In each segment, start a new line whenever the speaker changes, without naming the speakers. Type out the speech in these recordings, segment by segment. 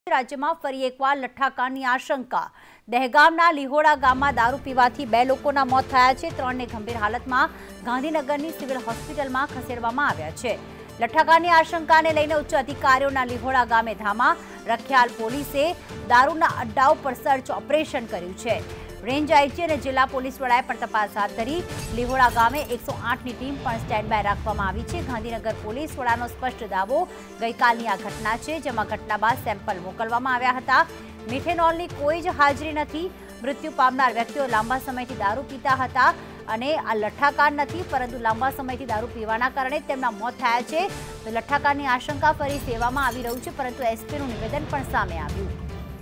રાજ્યમાં ફરી એકવાર લઠ્ઠાકાંડની આશંકા। દહેગામના લીહોડા ગામમાં દારૂ પીવાથી 2 લોકોના મોત થયા છે। 3ને ગંભીર હાલતમાં ગાંધીનગરની સિવિલ હોસ્પિટલમાં ખસેડવામાં આવ્યા છે। લઠ્ઠાકાંડની આશંકાને લઈને ઉચ્ચ અધિકારીઓના લીહોડા ગામે ધામા। રખિયાલ પોલીસે દારૂના અડ્ડાઓ પર સર્ચ ઓપરેશન કર્યું છે। રેન્જ આઈજી અને જિલ્લા પોલીસ વડાએ પણ તપાસ હાથ ધરી। લીહોડા ગામે 108ની ટીમ પણ સ્ટેન્ડ બાય રાખવામાં આવી છે। ગાંધીનગર પોલીસ વડાનો સ્પષ્ટ દાવો ગઈકાલની આ ઘટના છે, જેમાં ઘટના બાદ સેમ્પલ મોકલવામાં આવ્યા હતા। મિથેનોલની કોઈ જ હાજરી નથી। મૃત્યુ પામનાર વ્યક્તિઓ લાંબા સમયથી દારૂ પીતા હતા અને આ લઠ્ઠાકાંડ નથી, પરંતુ લાંબા સમયથી દારૂ પીવાના કારણે તેમના મોત થયા છે। તો લઠ્ઠાકાંડની આશંકા ફરી સેવામાં આવી રહ્યું છે, પરંતુ એસપીનું નિવેદન પણ સામે આવ્યું।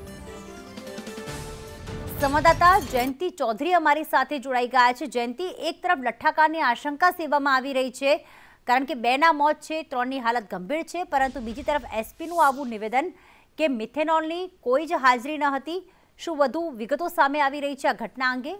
સંવાદદાતા જયંતિ ચૌધરી અમારી સાથે જોડાઈ ગયા છે। જયંતિ, એક તરફ લઠ્ઠાકાંડની આશંકા સેવામાં આવી રહી છે, કારણ કે 2ના મોત છે, 3ની હાલત ગંભીર છે, પરંતુ બીજી તરફ એસપીનું આવું નિવેદન કે મિથેનોલની કોઈ જ હાજરી ન હતી। શું વધુ વિગતો સામે આવી રહી છે આ ઘટના અંગે?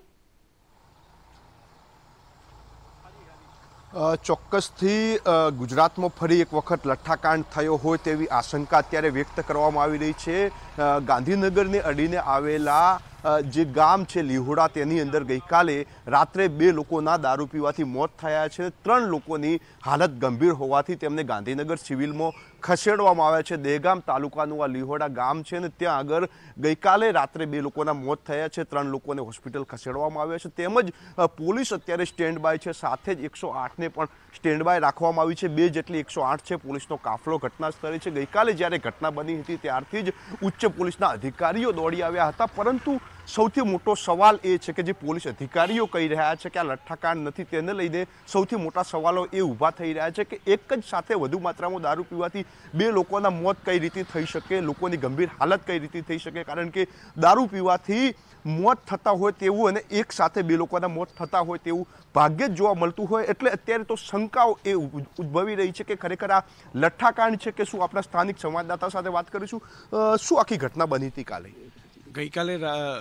ચોક્કસથી ગુજરાતમાં ફરી એક વખત લઠ્ઠાકાંડ થયો હોય તેવી આશંકા અત્યારે વ્યક્ત કરવામાં આવી રહી છે। ગાંધીનગરને અડીને આવેલા જે ગામ છે લીહોડા, તેની અંદર ગઈકાલે રાત્રે 2 લોકોના દારૂ પીવાથી મોત થયા છે। 3 લોકોની હાલત ગંભીર હોવાથી તેમને ગાંધીનગર સિવિલમાં ખસેડવામાં આવ્યા છે। દહેગામ તાલુકાનું આ લીહોડા ગામ છે ને ત્યાં આગળ ગઈકાલે રાત્રે 2 લોકોના મોત થયા છે। 3 લોકોને હોસ્પિટલ ખસેડવામાં આવ્યા છે। તેમજ પોલીસ અત્યારે સ્ટેન્ડ બાય છે, સાથે જ 108ને પણ સ્ટેન્ડ બાય રાખવામાં આવી છે। 2 જેટલી 108 છે પોલીસનો કાફલો ઘટના સ્થળે છે। ગઈકાલે જ્યારે ઘટના બની હતી ત્યારથી જ ઉચ્ચ પોલીસના અધિકારીઓ દોડી આવ્યા હતા, પરંતુ સૌથી મોટો સવાલ એ છે કે જે પોલીસ અધિકારીઓ કહી રહ્યા છે કે આ લઠ્ઠાકાંડ નથી, તેને લઈને સૌથી મોટા સવાલો એ ઊભા થઈ રહ્યા છે કે એક જ સાથે વધુ માત્રામાં દારૂ પીવાથી 2 લોકોના મોત કઈ રીતે થઈ શકે, લોકોની ગંભીર હાલત કઈ રીતે થઈ શકે, કારણ કે દારૂ પીવાથી મોત થતા હોય તેવું અને એક સાથે 2 લોકોના મોત થતા હોય તેવું ભાગ્યે જ જોવા મળતું હોય, એટલે અત્યારે તો શંકાઓ એ ઉદ્ભવી રહી છે કે ખરેખર આ લઠ્ઠાકાંડ છે કે શું। આપણા સ્થાનિક સંવાદદાતા સાથે વાત કરીશું। શું આખી ઘટના બની હતી કાલે?
ગઈકાલે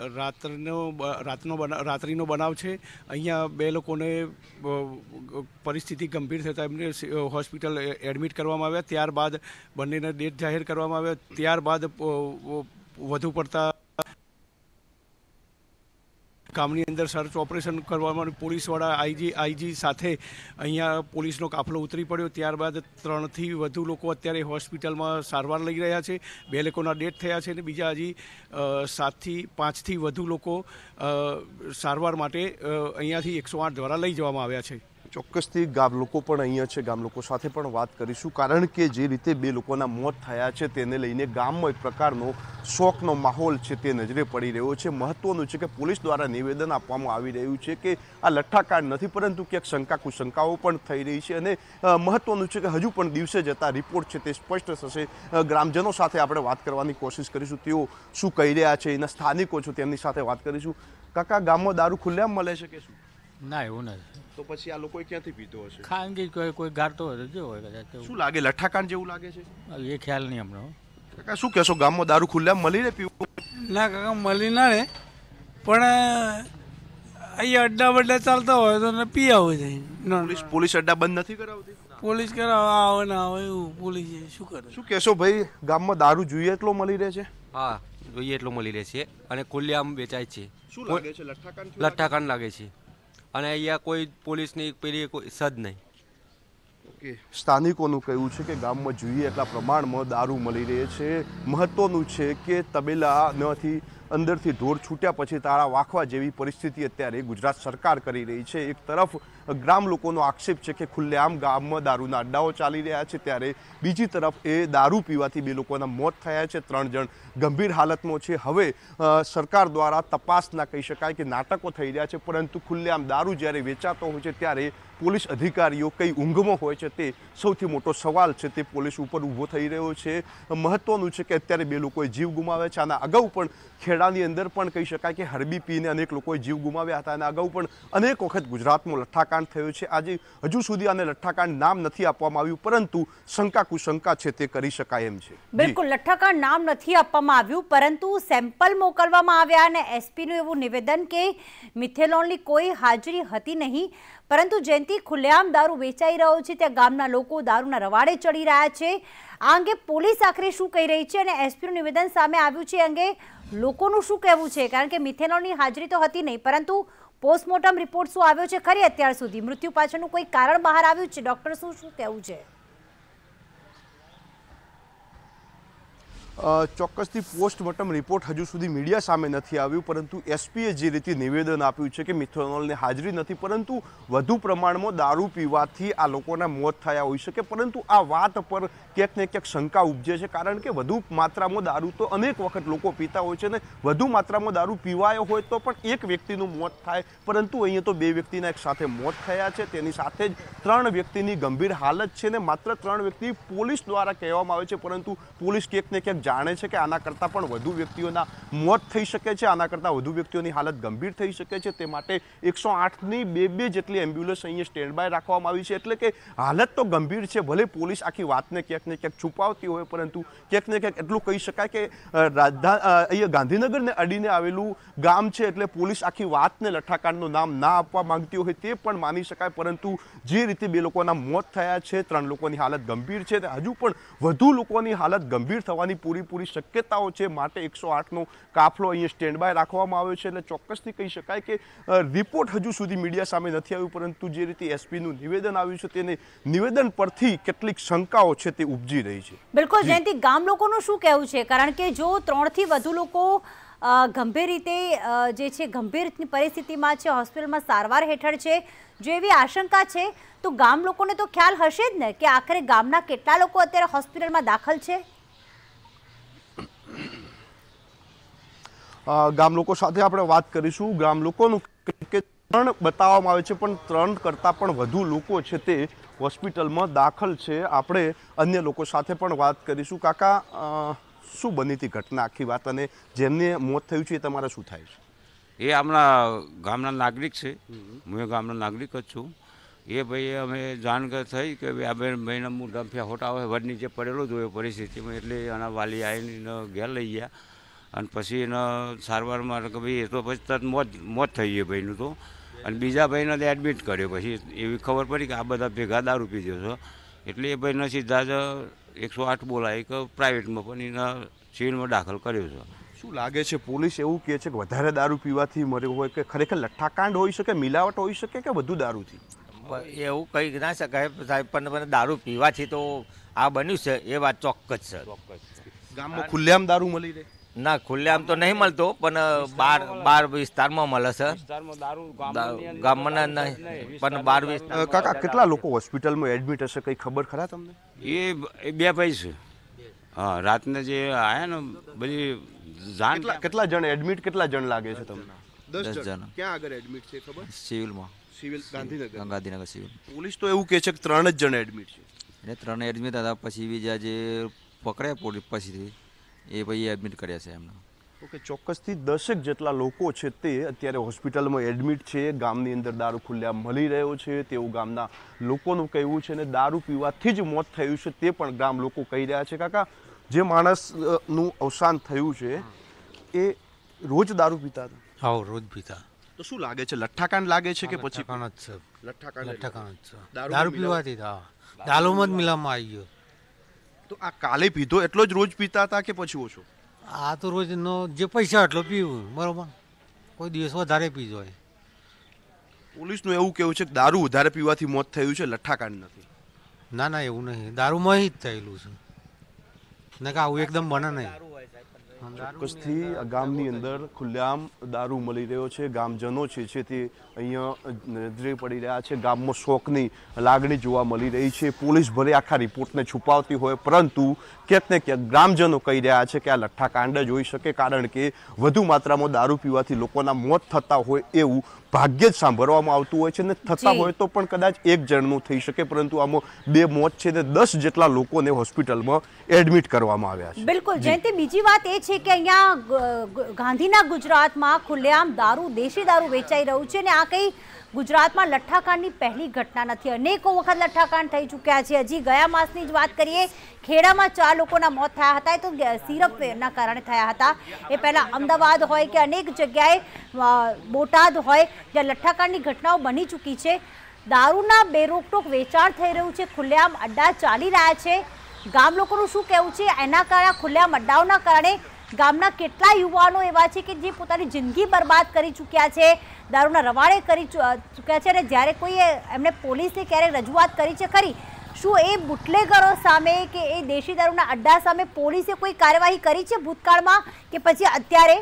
રાત્રિનો બનાવ છે। અહીંયા 2 લોકોને પરિસ્થિતિ ગંભીર થતાં એમને હોસ્પિટલ એડમિટ કરવામાં આવ્યા। ત્યારબાદ બંનેના ડેથ જાહેર કરવામાં આવ્યા। ત્યારબાદ વધુ પડતા ગામની અંદર સર્ચ ઓપરેશન કરવામાં પોલીસવાળા આઈજી સાથે અહીંયા પોલીસનો કાફલો ઉતરી પડ્યો। ત્યારબાદ 3થી વધુ લોકો અત્યારે હોસ્પિટલમાં સારવાર લઈ રહ્યા છે। 2 લોકોના ડેથ થયા છે અને બીજા હજી 7થી 5થી વધુ લોકો સારવાર માટે અહીંયાથી 108 દ્વારા લઈ જવામાં આવ્યા છે।
ચોક્કસથી ગામ લોકો પણ અહીંયા છે, ગામ લોકો સાથે પણ વાત કરીશું, કારણ કે જે રીતે 2 લોકોના મોત થયા છે તેને લઈને ગામમાં એક પ્રકારનો શોકનો માહોલ છે તે નજરે પડી રહ્યો છે। મહત્વનું છે કે પોલીસ દ્વારા નિવેદન આપવામાં આવી રહ્યું છે કે આ લઠ્ઠાકાંડ નથી, પરંતુ ક્યાંક શંકા કુશંકાઓ પણ થઈ રહી છે અને મહત્વનું છે કે હજુ પણ દિવસે જતા રિપોર્ટ છે તે સ્પષ્ટ થશે। ગ્રામજનો સાથે આપણે વાત કરવાની કોશિશ કરીશું, તેઓ શું કહી રહ્યા છે, એના સ્થાનિકો છો તેમની સાથે વાત કરીશું। કાકા, ગામમાં દારૂ ખુલ્લેઆમ મળે છે કે શું?
ના, એવું નથી।
તો પછી આ લોકો ક્યાંથી પીતો હશે?
ખાનગી કોઈ ગારતો હોય જો હોય કદાચ।
શું લાગે, લઠ્ઠાકાંડ જેવું લાગે છે?
એ ખ્યાલ નહીં હમણાં।
કાકા, શું કહેશો, ગામમાં દારૂ ખુલ્લેઆમ મળી રહે પીવું?
ના કાકા, મળી ના રહે, પણ અહીંયા અડ્ડા બડ્ડા ચાલતા હોય તો પી આવો છે।
પોલીસ અડ્ડા બંધ નથી કરાવતી?
પોલીસ કરાવે આવે ના આવે એવું પોલીસ શું કરે?
શું કહેશો ભાઈ, ગામમાં દારૂ જોઈએ એટલો મળી રહે છે?
હા, જોઈએ એટલો મળી રહે છે અને ખુલ્લેઆમ વેચાય છે।
શું લાગે છે,
લઠ્ઠાકાંડ લાગે છે અને અહીંયા કોઈ પોલીસની પેલી કોઈ સદ નહીં।
ઓકે, સ્થાનિકોનું કહેવું છે કે ગામમાં જોઈએ એટલા પ્રમાણમાં દારૂ મળી રહે છે। મહત્વનું છે કે તબેલા નથી, અંદરથી ઢોર છૂટ્યા પછી તાળા વાખવા જેવી પરિસ્થિતિ અત્યારે ગુજરાત સરકાર કરી રહી છે। એક તરફ ગ્રામ લોકોનો આક્ષેપ છે કે ખુલ્લેઆમ ગામમાં દારૂના અડ્ડાઓ ચાલી રહ્યા છે, ત્યારે બીજી તરફ એ દારૂ પીવાથી 2 લોકોના મોત થયા છે, 3 જણ ગંભીર હાલતમાં છે। હવે સરકાર દ્વારા તપાસના કહી શકાય કે નાટકો થઈ રહ્યા છે, પરંતુ ખુલ્લેઆમ દારૂ જ્યારે વેચાતો હોય છે ત્યારે પોલીસ અધિકારીઓ કઈ ઊંઘમાં હોય છે તે સૌથી મોટો સવાલ છે, તે પોલીસ ઉપર ઊભો થઈ રહ્યો છે। મહત્વનું છે કે અત્યારે 2 લોકોએ જીવ ગુમાવ્યા છે। આના અગાઉ પણ ખેડાની અંદર પણ કહી શકાય કે હરબી પીને અનેક લોકોએ જીવ ગુમાવ્યા હતા, અને અગાઉ પણ અનેક વખત ગુજરાતમાં લઠ્ઠાકાંડ થયો છે। આજે હજુ સુધી આને લઠ્ઠાકાંડ નામ નથી આપવામાં આવ્યું, પરંતુ શંકા કુશંકા છે તે કરી શકાય એમ છે।
બિલકુલ, લઠ્ઠાકાંડ નામ નથી આપવામાં આવ્યું, પરંતુ સેમ્પલ મોકલવામાં આવ્યા અને એસપીનું એવું નિવેદન કે મિથેનોલની કોઈ હાજરી હતી નહીં, પરંતુ જયંતિ, ખુલ્લેઆમ દારૂ વેચાઈ રહ્યો છે, ત્યાં ગામના લોકો દારૂના રવાડે ચડી રહ્યા છે. આ અંગે પોલીસ આખરે શું કહી રહી છે અને એસપીનું નિવેદન સામે આવ્યું છે, અંગે લોકોનું શું કહેવું છે? કારણ કે મિથેનોલની હાજરી તો હતી નહીં, પરંતુ પોસ્ટમોર્ટમ રિપોર્ટ શું આવ્યો છે ખરી અત્યાર સુધી? મૃત્યુ પાછળનું કોઈ કારણ બહાર આવ્યું છે? ડોક્ટર શું કહેવું છે?
ચોક્કસથી પોસ્ટમોર્ટમ રિપોર્ટ હજુ સુધી મીડિયા સામે નથી આવ્યું, પરંતુ એસપીએ જે રીતે નિવેદન આપ્યું છે કે મિથેનોલની હાજરી નથી, પરંતુ વધુ પ્રમાણમાં દારૂ પીવાથી આ લોકોના મોત થયા હોઈ શકે. પરંતુ આ વાત પર ક્યાંક ને ક્યાંક શંકા ઉપજે છે, કારણ કે વધુ માત્રામાં દારૂ તો અનેક વખત લોકો પીતા હોય છે, અને વધુ માત્રામાં દારૂ પીવાયો હોય તો પણ એક વ્યક્તિનું મોત થાય, પરંતુ અહીંયા તો 2 વ્યક્તિના એક સાથે મોત થયા છે. તેની સાથે જ 3 વ્યક્તિની ગંભીર હાલત છે, ને માત્ર 3 વ્યક્તિ પોલીસ દ્વારા કહેવામાં આવે છે, પરંતુ પોલીસ ક્યાંક ને ક્યાંક જાણે છે કે આના કરતાં પણ વધુ વ્યક્તિઓના મોત થઈ શકે છે, આના કરતાં વધુ વ્યક્તિઓની હાલત ગંભીર થઈ શકે છે. તે માટે 108ની 2 જેટલી એમ્બ્યુલન્સ અહીંયા સ્ટેન્ડ બાય રાખવામાં આવી છે. એટલે કે હાલત તો ગંભીર છે. ભલે પોલીસ આખી વાતને ક્યાંક ને ક્યાંક છુપાવતી હોય, પરંતુ ક્યાંક ને ક્યાંક એટલું કહી શકાય કે અહીંયા ગાંધીનગરને અડીને આવેલું ગામ છે, એટલે પોલીસ આખી વાતને લઠ્ઠાકાંડનું નામ ના આપવા માંગતી હોય તે પણ માની શકાય. પરંતુ જે રીતે 2 લોકોના મોત થયા છે, 3 લોકોની હાલત ગંભીર છે, હજુ પણ વધુ લોકોની હાલત ગંભીર થવાની પૂરી શક્યતાઓ છે. માટે 108નો કાફલો અહીંયા સ્ટેન્ડ બાય રાખવામાં આવ્યો છે. એટલે ચોક્કસથી કહી શકાય કે રિપોર્ટ હજુ સુધી મીડિયા સામે નથી આવ્યું, પરંતુ જે રીતે એસપીનું નિવેદન આવ્યું છે, તેને નિવેદન પરથી કેટલીક શંકાઓ છે તે ઉપજી રહી છે.
બિલકુલ જયંતિ, ગામ લોકોનું શું કહેવું છે? કારણ કે જો 3થી વધુ લોકો ગંભીર રીતે જે છે ગંભીર પરિસ્થિતિમાં છે, હોસ્પિટલમાં સારવાર હેઠળ છે, જો એવી આશંકા છે તો ગામ લોકોને તો ખ્યાલ હશે જ ને કે આખરે ગામના કેટલા લોકો અત્યારે હોસ્પિટલમાં દાખલ છે?
ગામ લોકો સાથે આપણે વાત કરીશું. ગામ લોકોનું કે 3 બતાવવામાં આવે છે, પણ 3 કરતાં પણ વધુ લોકો છે તે હોસ્પિટલમાં દાખલ છે. આપણે અન્ય લોકો સાથે પણ વાત કરીશું. કાકા, શું બની હતી ઘટના, આખી વાત, અને જેમને મોત થયું છે એ તમારે શું થાય છે?
એ આપણા ગામના નાગરિક છે, હું ગામનો નાગરિક જ છું. એ ભાઈ અમે જાણ થઈ કે ભાઈ આ ભાઈના હું ડંફિયા હોટા હોય વડ નીચે પડેલો જ હોય પરિસ્થિતિમાં, એટલે એના વાલી આવીને ઘેર લઈ ગયા, અને પછી એને સારવારમાં કે ભાઈ એ તો પછી તરત મોત થઈ ગયું ભાઈનું તો. અને બીજા ભાઈને એડમિટ કર્યો. પછી એવી ખબર પડી કે આ બધા ભેગા દારૂ પીધો છે, એટલે એ ભાઈને સીધા જ 108 બોલાય કે પ્રાઇવેટમાં પણ એના સિવિલમાં દાખલ કર્યો છે.
શું લાગે છે, પોલીસ એવું કહે છે કે વધારે દારૂ પીવાથી મર્યો હોય, કે ખરેખર લઠ્ઠાકાંડ હોઈ શકે, મિલાવટ હોઈ શકે, કે વધુ દારૂથી?
એવું કહી ના શકાય સાહેબ, પણ દારૂ પીવાથી તો આ બન્યું છે એ વાત ચોક્કસ છે.
ગામમાં ખુલ્લેઆમ દારૂ મળી રહે?
ના, ખુલ્લેઆમ તો નહીં મળતો, પણ બાર વિસ્તારમાં મળે છે. ગામમાં નહીં, પણ 12 વિસ્તાર.
કાકા, કેટલા લોકો હોસ્પિટલમાં એડમિટ હશે, કઈ ખબર ખરા તમને?
એ 2 ભાઈ છે. હા, રાતને જે આયા ને બધી જાણ.
કેટલા જણ એડમિટ, કેટલા જણ લાગે છે તમને?
10 જણ.
ક્યાં આગળ એડમિટ છે ખબર?
સિવિલમાં.
Civil
Gandhinagar civil.
પોલીસ તો એવું કહે છે કે 3 જ જણ એડમિટ છે.
એટલે 3 એડમિટ હતા, પછી બીજા જે પકડ્યા પોલીસ પછીથી એ ભાઈ એડમિટ કર્યા છે એમને.
ઓકે, ચોક્કસથી 10 જેટલા લોકો છે તે અત્યારે હોસ્પિટલમાં એડમિટ છે. ગામની અંદર દારૂ ખુલ્લેઆમ મળી રહ્યો છે તેવું ગામના લોકોનું કહેવું છે, અને દારૂ પીવાથી જ મોત થયું છે તે પણ ગામ લોકો કહી રહ્યા છે. કાકા, જે માણસનું અવસાન થયું છે એ રોજ દારૂ પીતા હતા?
હા, રોજ પીતા.
તો શું લાગે છે, લઠ્ઠાકાંડ લાગે છે કે પછી?
લઠ્ઠાકાંડ જ છે.
લઠ્ઠાકાંડ
જ છે. દારૂ પીવાથી દારૂમાં જ મિલાવવામાં આવી ગયો.
તો આ કાલે પીધો એટલો જ રોજ પીતા હતા કે પછી ઓછો?
આ તો રોજનો જે પૈસા એટલો પીવું, બરોબર. કોઈ દિવસ વધારે પીજો હોય.
પોલીસનું એવું કેવું છે કે દારૂ વધારે પીવાથી મોત થયું છે, લઠ્ઠાકાંડ નથી.
ના ના, એવું નહીં, દારૂમાં જ થયેલું છે ને, કે આવું એકદમ બને નહીં.
ચોક્કસથી ગામની અંદર ખુલ્લેઆમ દારૂ મળી રહ્યો છે. ગામજનો છે તે અહીંયા નજરે પડી રહ્યા છે. ગામમાં શોકની લાગણી જોવા મળી રહી છે. પોલીસ ભલે આખા રિપોર્ટને છુપાવતી હોય, પરંતુ ક્યાંક ને ક્યાંક ગ્રામજનો કહી રહ્યા છે કે આ લઠ્ઠાકાંડ જ હોઈ શકે, કારણ કે વધુ માત્રામાં દારૂ પીવાથી લોકોના મોત થતા હોય એવું ભાગ્યે જ સાંભળવામાં આવતું હોય છે, ને થતા હોય તો પણ કદાચ 1 જણનું થઈ શકે, પરંતુ આમાં 2 મોત છે ને 10 જેટલા લોકોને હોસ્પિટલમાં એડમિટ કરવામાં આવ્યા છે.
બિલકુલ જયંતિ, બીજી વાત એ છે કે અહીંયા ગાંધીના ગુજરાતમાં ખુલ્લેઆમ દારૂ, દેશી દારૂ વેચાઈ રહ્યું છે, ને આ કંઈ ગુજરાતમાં લઠ્ઠાકાંડની પહેલી ઘટના નથી. અનેકો વખત લઠ્ઠાકાંડ થઈ ચૂક્યા છે. હજી ગયા માસની જ વાત કરીએ, ખેડામાં 4 લોકોના મોત થયા હતા, એ તો સિરપના કારણે થયા હતા. એ પહેલાં અમદાવાદ હોય કે અનેક જગ્યાએ બોટાદ હોય જ્યાં લઠ્ઠાકાંડની ઘટનાઓ બની ચૂકી છે. દારૂના બેરોકટોક વેચાણ થઈ રહ્યું છે, ખુલ્લેઆમ અડ્ડા ચાલી રહ્યા છે. ગામ લોકોનું શું કહેવું છે? એના કારણે ખુલ્લેઆમ અડ્ડાઓના કારણે ગામના કેટલા યુવાનો એવા છે કે જે પોતાની જિંદગી બરબાદ કરી ચૂક્યા છે, દારૂના રવાડે કરી ચૂક્યા છે, અને જ્યારે કોઈએ એમને પોલીસને ક્યારેક રજૂઆત કરી છે ખરી? શું એ બુટલેગરો સામે કે એ દેશી દારૂના અડ્ડા સામે પોલીસે કોઈ કાર્યવાહી કરી છે ભૂતકાળમાં કે પછી અત્યારે?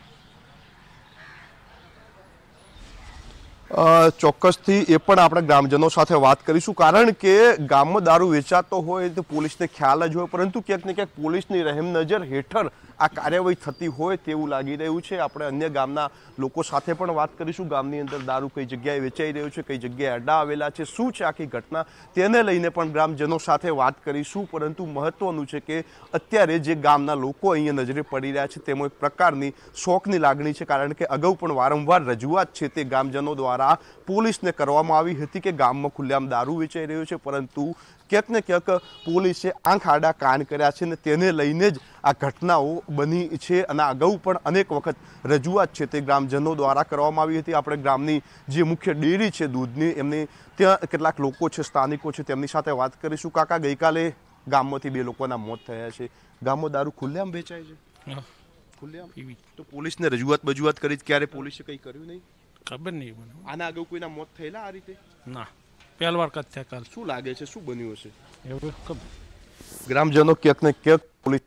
ચોક્કસથી એ પણ આપણે ગ્રામજનો સાથે વાત કરીશું, કારણ કે ગામમાં દારૂ વેચાતો હોય તો પોલીસને ખ્યાલ જ હોય, પરંતુ ક્યાંક ને ક્યાંક પોલીસની રહેમ નજર હેઠળ આ કાર્યવાહી થતી હોય તેવું લાગી રહ્યું છે. આપણે અન્ય ગામના લોકો સાથે પણ વાત કરીશું, ગામની અંદર દારૂ કઈ જગ્યાએ વેચાઈ રહ્યો છે, કઈ જગ્યાએ અડ્ડા આવેલા છે, શું છે આખી ઘટના, તેને લઈને પણ ગ્રામજનો સાથે વાત કરીશું. પરંતુ મહત્વનું છે કે અત્યારે જે ગામના લોકો અહીંયા નજરે પડી રહ્યા છે તેમાં એક પ્રકારની શોકની લાગણી છે, કારણ કે અગાઉ પણ વારંવાર રજૂઆત છે તે ગામજનો દ્વારા પોલીસને કરવામાં આવી હતી કે ગામમાં ખુલ્લેઆમ દારૂ વેચાઈ રહ્યો છે, પરંતુ ક્યાંક ને ક્યાંક પોલીસે આંખ આડા કાન કર્યા છે અને તેને લઈને જ આ ઘટનાઓ બની છે. અને અગાઉ પણ અનેક વખત રજૂઆત છે તે ગ્રામજનો દ્વારા કરવામાં આવી હતી. આપણે ગ્રામની જે મુખ્ય ડેરી છે દૂધની, એમની ત્યાં કેટલાક લોકો છે, સ્થાનિકો છે, તેમની સાથે વાત કરીશું. કાકા, ગઈકાલે ગામમાંથી 2 લોકોના મોત થયા છે. ગામમાં દારૂ ખુલ્લેઆમ વેચાય છે? ખુલ્લેઆમ. તો પોલીસને રજૂઆત કરી, ક્યારે પોલીસે કંઈ કર્યું નહીં?
ખબર નહીં મને.
આના અગાઉ કોઈના મોત થયેલા આ રીતે?
ના, પહેલી વાર કથ્યા કાલ.
શું લાગે છે, શું બન્યું હશે?
એવું ખબર.
ગ્રામજનો ક્યાંક ને ક્યાંક પોલીસ.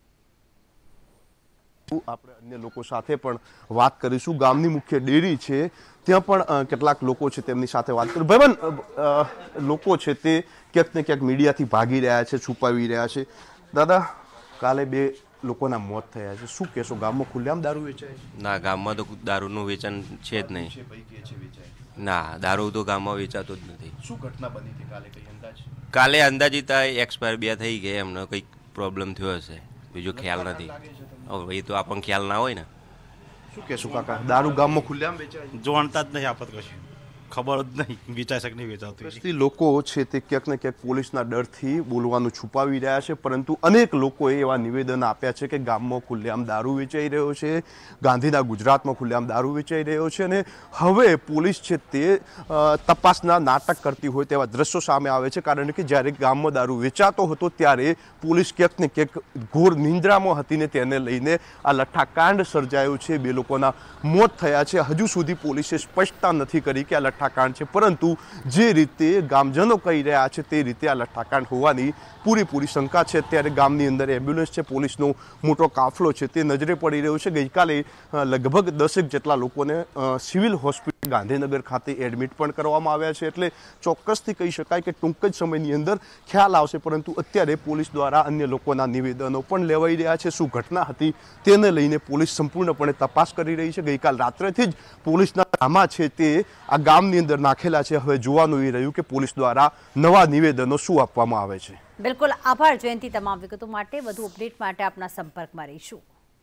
આપણે અન્ય લોકો સાથે પણ વાત કરીશું. ગામની મુખ્ય ડેરી છે ત્યાં પણ કેટલાક લોકો છે તેમની સાથે વાત કરીશું. ભાઈબંધ, લોકો છે તે ક્યાંક ને ક્યાંક મીડિયાથી ભાગી રહ્યા છે, છુપાવી રહ્યા છે. દાદા, કાલે 2 લોકોના મોત થયા છે, શું કહેશો? ગામમાં ખુલ્લેઆમ દારૂ વેચાય છે?
ના, ગામમાં તો દારૂનું વેચાણ છે જ નહીં. ના, દારૂ તો ગામમાં વેચાતો જ નથી.
શું ઘટના બની હતી કાલે, કઈ અંદાજ?
કાલે અંદાજિત એક્સપાયર 2 થઈ ગયા, એમનો કંઈક પ્રોબ્લેમ થયો હશે, બીજો ખ્યાલ નથી. હવે એ તો આપણને ખ્યાલ ના હોય ને.
શું કહેશું કાકા, દારૂ ગામમાં ખુલ્લેઆમ વેચાય?
જોણતા જ નહીં આપત કશું, ખબર જ નહીં વેચાય શકે નહીં વેચાતું.
લોકો છે તે ક્યાંક ને ક્યાંક પોલીસના ડરથી બોલવાનું છુપાવી રહ્યા છે, પરંતુ અનેક લોકોએ એવા નિવેદન આપ્યા છે કે ગામમાં ખુલ્લેઆમ દારૂ વેચાઈ રહ્યો છે, ગાંધીના ગુજરાતમાં ખુલ્લેઆમ દારૂ વેચાઈ રહ્યો છે, અને હવે પોલીસ છે તે તપાસના નાટક કરતી હોય તેવા દ્રશ્યો સામે આવે છે. કારણ કે જ્યારે ગામમાં દારૂ વેચાતો હતો ત્યારે પોલીસ ક્યાંક ને ક્યાંક ઘોર નિંદ્રામાં હતી ને તેને લઈને આ લઠ્ઠાકાંડ સર્જાયો છે. 2 લોકોના મોત થયા છે. હજુ સુધી પોલીસે સ્પષ્ટતા નથી કરી કે આ લઠ્ઠાકાંડ છે, પરંતુ જે રીતે ગામજનો કહી રહ્યા છે તે રીતે આ લઠ્ઠાકાંડ હોવાની પૂરેપૂરી શંકા છે. અત્યારે ગામની અંદર એમ્બ્યુલન્સ છે, પોલીસનો મોટો કાફલો છે તે નજરે પડી રહ્યો છે. ગઈકાલે લગભગ 10 જેટલા લોકોને સિવિલ હોસ્પિટલ ગાંધીનગર ખાતે એડમિટ પણ કરવામાં આવ્યા છે. એટલે ચોક્કસથી કહી શકાય કે ટૂંક જ સમયની અંદર ખ્યાલ આવશે, પરંતુ અત્યારે પોલીસ દ્વારા અન્ય લોકોના નિવેદનો પણ લેવાઈ રહ્યા છે. શું ઘટના હતી તેને લઈને પોલીસ સંપૂર્ણપણે તપાસ કરી રહી છે. ગઈકાલ રાત્રેથી જ પોલીસના ધામા છે તે આ ગામની અંદર નાખેલા છે. હવે જોવાનું એ રહ્યું કે પોલીસ દ્વારા નવા નિવેદનો શું આપવામાં આવે છે.
બિલકુલ, આભાર જયંતિ. તમામ વિગતો માટે, વધુ અપડેટ માટે આપના સંપર્કમાં રહીશું.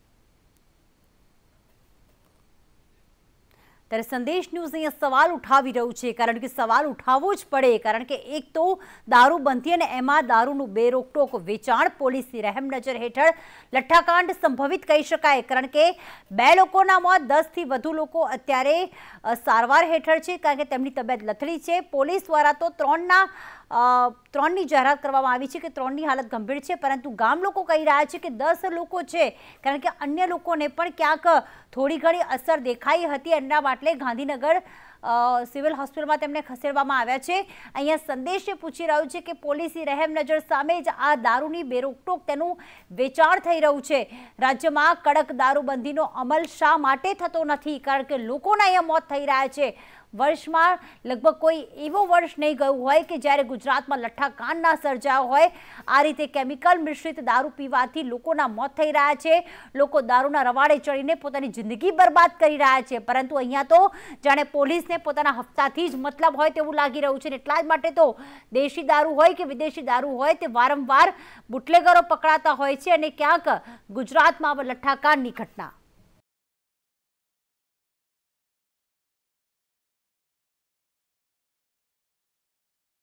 ત્યારે સંદેશ ન્યૂઝ અહીંયા સવાલ ઉઠાવી રહ્યું છે, કારણ કે સવાલ ઉઠાવવો જ પડે, કારણ કે એક તો દારૂબંધી અને એમાં દારૂનું બેરોકટોક વેચાણ, પોલીસની રહેમ નજર હેઠળ લઠ્ઠાકાંડ સંભવિત કહી શકાય, કારણ કે 2 લોકોના મોત, 10થી વધુ લોકો અત્યારે સારવાર હેઠળ છે, કારણ કે તેમની તબિયત લથડી છે. પોલીસ દ્વારા તો 3ની જાહેરાત કરવામાં આવી છે કે 3ની હાલત ગંભીર છે, પરંતુ ગામ લોકો કહી રહ્યા છે કે 10 લોકો છે, કારણ કે અન્ય લોકોને પણ ક્યાંક થોડી ઘણી અસર દેખાઈ હતી. એના માટે ગાંધીનગર સિવિલ હોસ્પિટલમાં તેમને ખસેડવામાં આવ્યા છે. અહીંયા સંદેશે પૂછી રહ્યું છે કે પોલીસની રહેમ નજર સામે જ આ દારૂની બેરોકટોક, તેનું વેચાણ થઈ રહ્યું છે. રાજ્યમાં કડક દારૂબંધીનો અમલ શા માટે થતો નથી? કારણ કે લોકોના અહીંયા મોત થઈ રહ્યા છે. વર્ષમાં લગભગ કોઈ એવો વર્ષ નહીં ગયું હોય કે જ્યારે ગુજરાતમાં લઠ્ઠાકાંડ ના સર્જાયો હોય. આ રીતે કેમિકલ મિશ્રિત દારૂ પીવાથી લોકોના મોત થઈ રહ્યા છે. લોકો દારૂના રવાડે ચડીને પોતાની જિંદગી બરબાદ કરી રહ્યા છે, પરંતુ અહીંયા તો જાણે પોલીસને પોતાના હપ્તાથી જ મતલબ હોય તેવું લાગી રહ્યું છે. એટલા જ માટે તો દેશી દારૂ હોય કે વિદેશી દારૂ હોય, તે વારંવાર બુટલેગરો પકડાતા હોય છે, અને ક્યાંક ગુજરાતમાં લઠ્ઠાકાંડની ઘટના